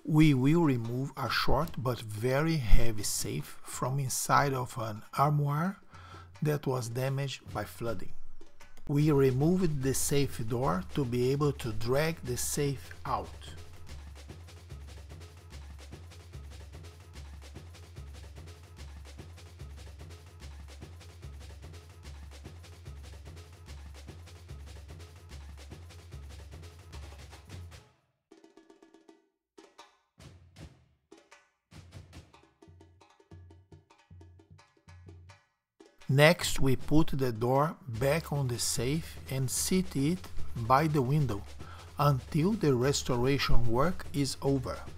We will remove a short but very heavy safe from inside of an armoire that was damaged by flooding. We removed the safe door to be able to drag the safe out. Next, we put the door back on the safe and sit it by the window until the restoration work is over.